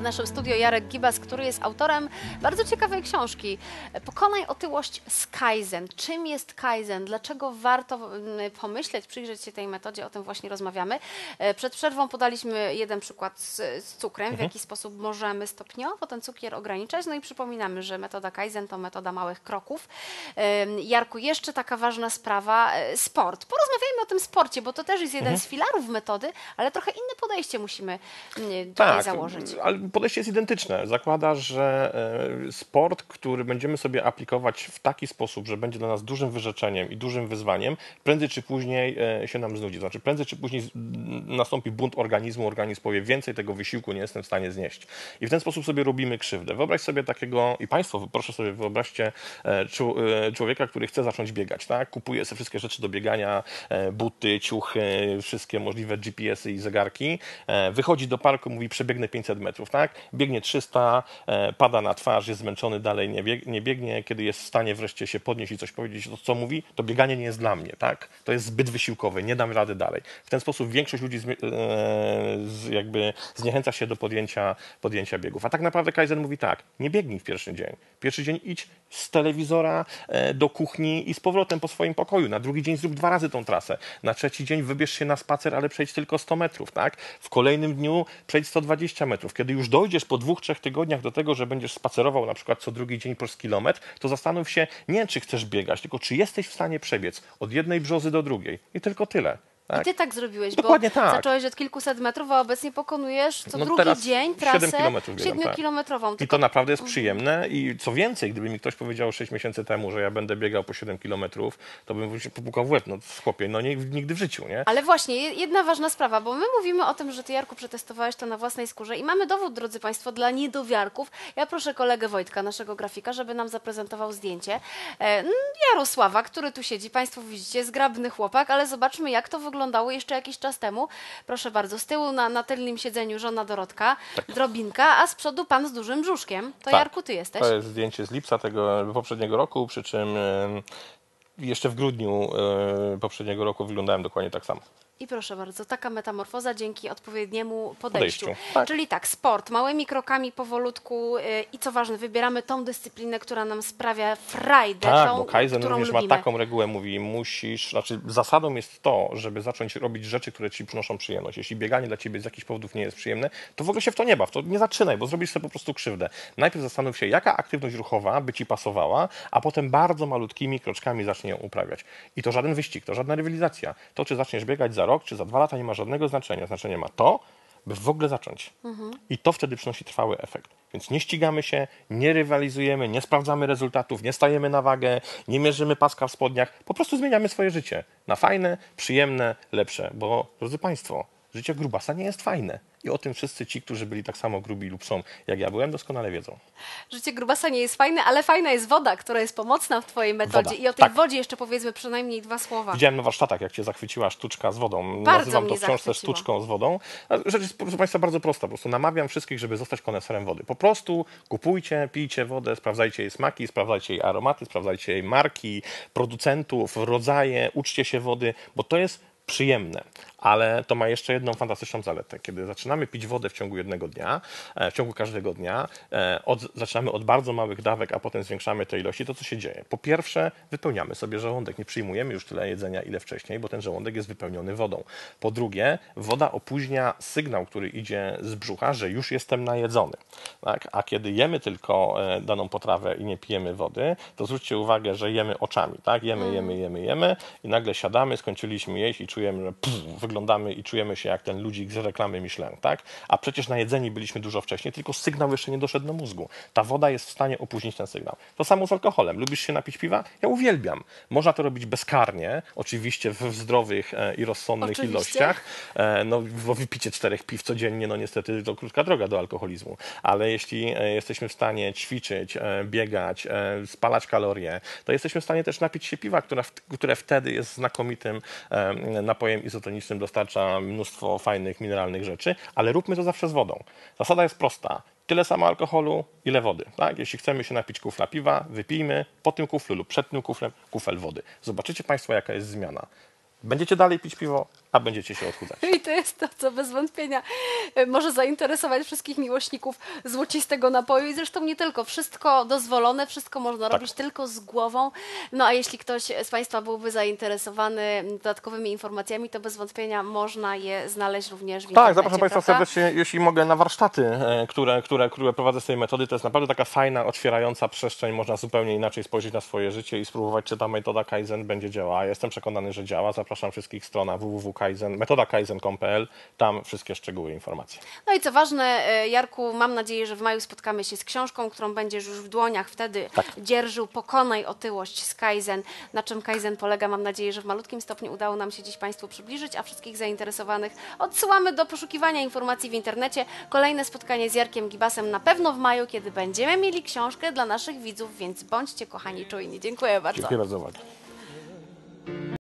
naszym studio Jarek Gibas, który jest autorem bardzo ciekawej książki Pokonaj otyłość z Kaizen. Czym jest Kaizen? Dlaczego warto pomyśleć, przyjrzeć się tej metodzie? O tym właśnie rozmawiamy. Przed przerwą podaliśmy jeden przykład z cukrem, w jaki sposób możemy stopniowo ten cukier ograniczać. No i przypominamy, że metoda Kaizen to metoda małych kroków. Jarku, jeszcze taka ważna sprawa, sport. Porozmawiajmy o tym sporcie, bo to też jest jeden z filarów metody, ale trochę inne podejście musimy tutaj założyć. Ale podejście jest identyczne. Zakłada, że sport, który będziemy sobie aplikować w taki sposób, że będzie dla nas dużym wyrzeczeniem i dużym wyzwaniem, prędzej czy później się nam znudzi. Znaczy prędzej czy później nastąpi bunt organizmu, organizm powie, więcej tego wysiłku nie jestem w stanie znieść. I w ten sposób sobie robimy krzywdę. Wyobraź sobie takiego, i Państwo proszę sobie wyobraźcie człowieka, który chce zacząć biegać, tak? Kupuje sobie wszystkie rzeczy do biegania, buty, ciuchy, wszystkie możliwe GPS-y i zegarki, wychodzi do parku, mówi przebiegnę 500 metrów, tak? Biegnie 300, pada na twarz, jest zmęczony, dalej nie biegnie, kiedy jest w stanie wreszcie się podnieść i coś powiedzieć, to co mówi, to bieganie nie jest dla mnie, tak? To jest zbyt wysiłkowe, nie dam rady dalej. W ten sposób większość ludzi jakby zniechęca się do podjęcia biegów. A tak naprawdę Kaizen mówi tak, nie biegnij w pierwszy dzień. Pierwszy dzień idź z telewizora do kuchni i z powrotem po swoim pokoju. Na drugi dzień zrób 2 razy tą trasę. Na trzeci dzień wybierz się na spacer, ale przejdź tylko 100 metrów, tak? W kolejnym dniu przejdź 120 metrów. Kiedy już dojdziesz po 2-3 tygodniach do tego, że będziesz spacerował na przykład co drugi dzień po kilometr, to zastanów się nie, czy chcesz biegać, tylko czy jesteś w stanie przebiec od jednej brzozy do drugiej. I tylko tyle. Tak? I ty tak zrobiłeś, Dokładnie bo tak. zacząłeś od kilkuset metrów, a obecnie pokonujesz co drugi teraz dzień trasę 7-kilometrową. I to naprawdę jest przyjemne i co więcej, gdyby mi ktoś powiedział 6 miesięcy temu, że ja będę biegał po 7 kilometrów, to bym popukał w łeb, no chłopie, no nigdy w życiu, nie? Ale właśnie, jedna ważna sprawa, bo my mówimy o tym, że ty, Jarku, przetestowałeś to na własnej skórze i mamy dowód, drodzy Państwo, dla niedowiarków. Ja proszę kolegę Wojtka, naszego grafika, żeby nam zaprezentował zdjęcie Jarosława, który tu siedzi, Państwo widzicie, zgrabny chłopak, ale zobaczmy, jak to wyglądało jeszcze jakiś czas temu. Proszę bardzo, z tyłu na tylnym siedzeniu żona Dorotka, drobinka, a z przodu pan z dużym brzuszkiem. To tak. Jarku, ty jesteś. To jest zdjęcie z lipca tego poprzedniego roku, przy czym jeszcze w grudniu poprzedniego roku wyglądałem dokładnie tak samo. I proszę bardzo, taka metamorfoza dzięki odpowiedniemu podejściu. Tak. Czyli tak, sport, małymi krokami, powolutku i co ważne, wybieramy tą dyscyplinę, która nam sprawia frajdę, Tak, tą, bo Kaizen którą również lubimy. ma taką regułę, mówi, zasadą jest to, żeby zacząć robić rzeczy, które ci przynoszą przyjemność. Jeśli bieganie dla ciebie z jakichś powodów nie jest przyjemne, to w ogóle się w to nie baw, to nie zaczynaj, bo zrobisz sobie po prostu krzywdę. Najpierw zastanów się, jaka aktywność ruchowa by ci pasowała, a potem bardzo malutkimi kroczkami zacznij ją uprawiać. I to żaden wyścig, to żadna rywalizacja. To, czy zaczniesz biegać za rok, czy za 2 lata, nie ma żadnego znaczenia. Znaczenie ma to, by w ogóle zacząć. I to wtedy przynosi trwały efekt. Więc nie ścigamy się, nie rywalizujemy, nie sprawdzamy rezultatów, nie stajemy na wagę, nie mierzymy paska w spodniach. Po prostu zmieniamy swoje życie na fajne, przyjemne, lepsze. Bo, drodzy Państwo, życie grubasa nie jest fajne. I o tym wszyscy ci, którzy byli tak samo grubi lub są, jak ja byłem, doskonale wiedzą. Życie grubasa nie jest fajne, ale fajna jest woda, która jest pomocna w twojej metodzie. Woda. I o tej wodzie jeszcze powiedzmy przynajmniej 2 słowa. Widziałem na warsztatach, jak cię zachwyciła sztuczka z wodą. Bardzo Nazywam to mnie w książce zachwyciła. sztuczką z wodą. Rzecz jest, proszę Państwa, bardzo prosta. Po prostu namawiam wszystkich, żeby zostać koneserem wody. Po prostu kupujcie, pijcie wodę, sprawdzajcie jej smaki, sprawdzajcie jej aromaty, sprawdzajcie jej marki, producentów, rodzaje, uczcie się wody, bo to jest przyjemne, ale to ma jeszcze jedną fantastyczną zaletę. Kiedy zaczynamy pić wodę w ciągu jednego dnia, w ciągu każdego dnia, zaczynamy od bardzo małych dawek, a potem zwiększamy te ilości, to co się dzieje? Po pierwsze, wypełniamy sobie żołądek. Nie przyjmujemy już tyle jedzenia, ile wcześniej, bo ten żołądek jest wypełniony wodą. Po drugie, woda opóźnia sygnał, który idzie z brzucha, że już jestem najedzony. Tak? A kiedy jemy tylko daną potrawę i nie pijemy wody, to zwróćcie uwagę, że jemy oczami. Tak? Jemy i nagle siadamy, skończyliśmy jeść i czujemy, że wyglądamy i czujemy się jak ten ludzik z reklamy Michelin, tak? A przecież najedzeni byliśmy dużo wcześniej, tylko sygnał jeszcze nie doszedł do mózgu. Ta woda jest w stanie opóźnić ten sygnał. To samo z alkoholem. Lubisz się napić piwa? Ja uwielbiam. Można to robić bezkarnie, oczywiście w zdrowych i rozsądnych ilościach. No, bo wypicie 4 piw codziennie, no niestety to krótka droga do alkoholizmu. Ale jeśli jesteśmy w stanie ćwiczyć, biegać, spalać kalorie, to jesteśmy w stanie też napić się piwa, które wtedy jest znakomitym napojem izotonicznym, dostarcza mnóstwo fajnych, mineralnych rzeczy, ale róbmy to zawsze z wodą. Zasada jest prosta. Tyle samo alkoholu, ile wody. Tak? Jeśli chcemy się napić kufla piwa, wypijmy po tym kuflu lub przed tym kuflem kufel wody. Zobaczycie Państwo, jaka jest zmiana. Będziecie dalej pić piwo, a będziecie się odchudzać. I to jest to, co bez wątpienia może zainteresować wszystkich miłośników złocistego napoju i zresztą nie tylko. Wszystko dozwolone, wszystko można robić tylko z głową. No a jeśli ktoś z Państwa byłby zainteresowany dodatkowymi informacjami, to bez wątpienia można je znaleźć również w internecie. Tak, zapraszam Państwa prawda? serdecznie, jeśli mogę, na warsztaty, które prowadzę z tej metody. To jest naprawdę taka fajna, otwierająca przestrzeń. Można zupełnie inaczej spojrzeć na swoje życie i spróbować, czy ta metoda Kaizen będzie działała. Ja jestem przekonany, że działa. Zapraszam wszystkich strona www.kaizen, metodakaizen.pl. Tam wszystkie szczegóły i informacje. No i co ważne, Jarku, mam nadzieję, że w maju spotkamy się z książką, którą będziesz już w dłoniach wtedy dzierżył. Pokonaj otyłość z Kaizen. Na czym Kaizen polega? Mam nadzieję, że w malutkim stopniu udało nam się dziś Państwu przybliżyć, a wszystkich zainteresowanych odsyłamy do poszukiwania informacji w internecie. Kolejne spotkanie z Jarkiem Gibasem na pewno w maju, kiedy będziemy mieli książkę dla naszych widzów, więc bądźcie kochani czujni. Dziękuję bardzo. Dziękuję bardzo za uwagę.